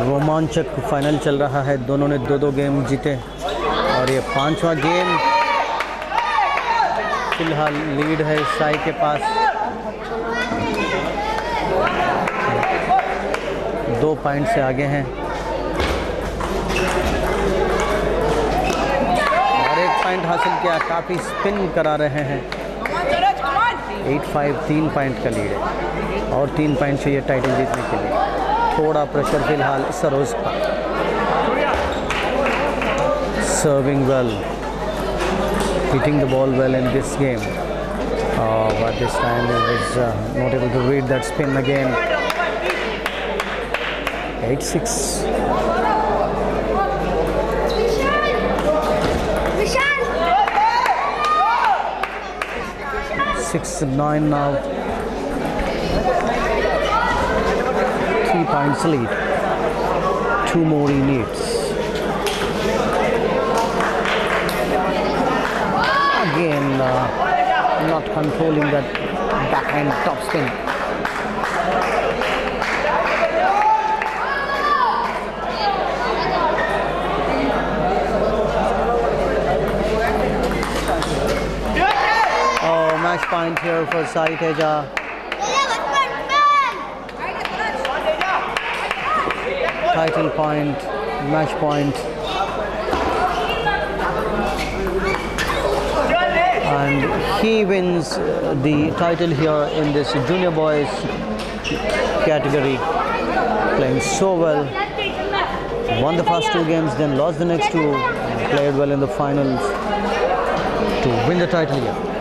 रोमांचक फाइनल चल रहा है, दोनों ने 2-2 गेम जीते और ये 5वां गेम फिलहाल लीड है साई के पास। 2 पॉइंट से आगे हैं और 1 पॉइंट हासिल किया, काफ़ी स्पिन करा रहे हैं। 8-5 3 पॉइंट का लीड है और 3 पॉइंट चाहिए टाइटल जीतने के लिए। थोड़ा प्रेशर फिलहाल सरोज पर। Serving well, hitting the ball well in this game, but this time he was not able to read that spin again. 8-6. 6-9 now. 3 points lead. 2 more he needs. Again, not controlling that backhand top spin. Oh, match point here for Sai Teja. Title point, match point. And he wins the title here in this junior boys category, playing so well. Won the first 2 games, then lost the next 2, played well in the finals to win the title here.